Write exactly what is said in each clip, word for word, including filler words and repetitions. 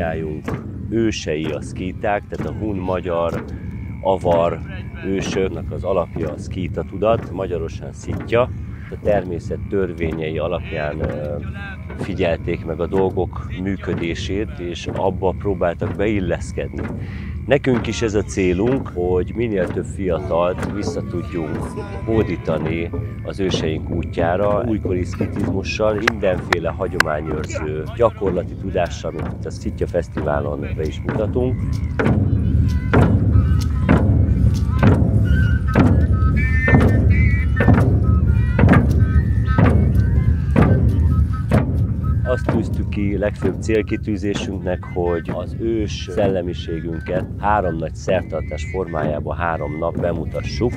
mindnyájunk ősei a szkíták, tehát a hun, magyar, avar ősöknek az alapja a szkíta tudat, magyarosan szitja. A természet törvényei alapján figyelték meg a dolgok működését, és abba próbáltak beilleszkedni. Nekünk is ez a célunk, hogy minél több fiatalt vissza tudjunk hódítani az őseink útjára, újkori szkitizmussal, mindenféle hagyományőrző, gyakorlati tudással, amit a Szitja Fesztiválon be is mutatunk. Azt tűztük ki legfőbb célkitűzésünknek, hogy az ős szellemiségünket három nagy szertartás formájában három nap bemutassuk.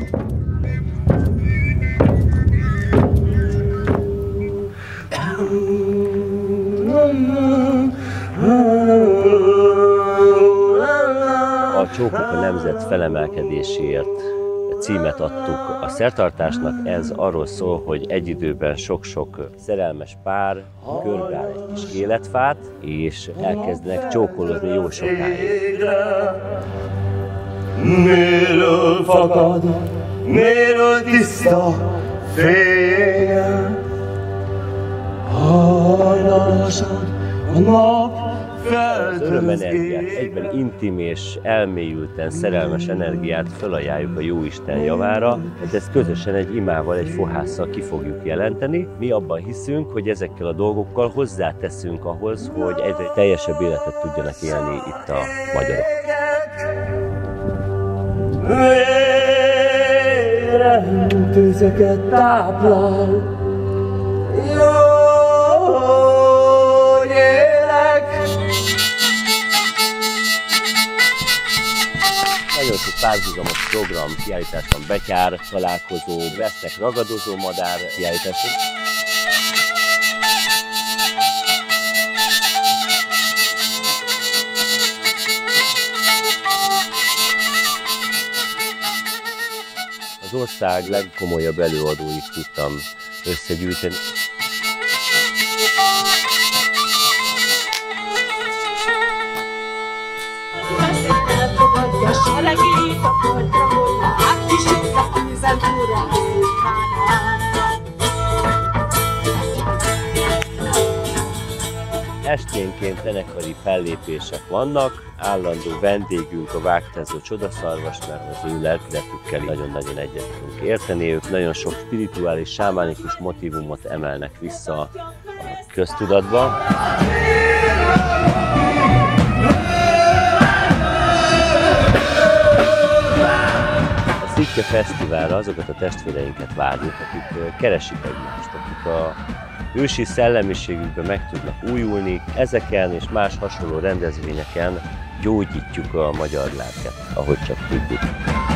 A Csókok a nemzet felemelkedéséért címet adtuk a szertartásnak. Ez arról szól, hogy egy időben sok-sok szerelmes pár körbeáll egy kis életfát, és elkezdenek csókolózni jó sokáig. Miről fakad, miről tiszta fénye, hajlamosan a nap. Az örömenergiát, egyben intim és elmélyülten szerelmes energiát felajánljuk a Jóisten javára, mert ezt közösen egy imával, egy fohásszal ki fogjuk jelenteni. Mi abban hiszünk, hogy ezekkel a dolgokkal hozzáteszünk ahhoz, hogy egyre teljesebb életet tudjanak élni itt a magyarok. Tüzeket táplál, jó élek. Nagyon sok párhuzamos program, kiállítás van, betyár találkozó, lesznek ragadozó madár kiállítások. Az ország legkomolyabb előadóit tudtam összegyűjteni. Esténként zenekari fellépések vannak, állandó vendégünk a vágtázó csodaszarvas, mert az ő lelkületükkel nagyon-nagyon egyet tudunk érteni. Ők nagyon sok spirituális, sámánikus motívumot emelnek vissza a köztudatba. A Szitja Fesztiválra azokat a testvéreinket várjuk, akik keresik egymást, akik a ősi szellemiségükben meg tudnak újulni. Ezeken és más hasonló rendezvényeken gyógyítjuk a magyar lelket, ahogy csak tudjuk.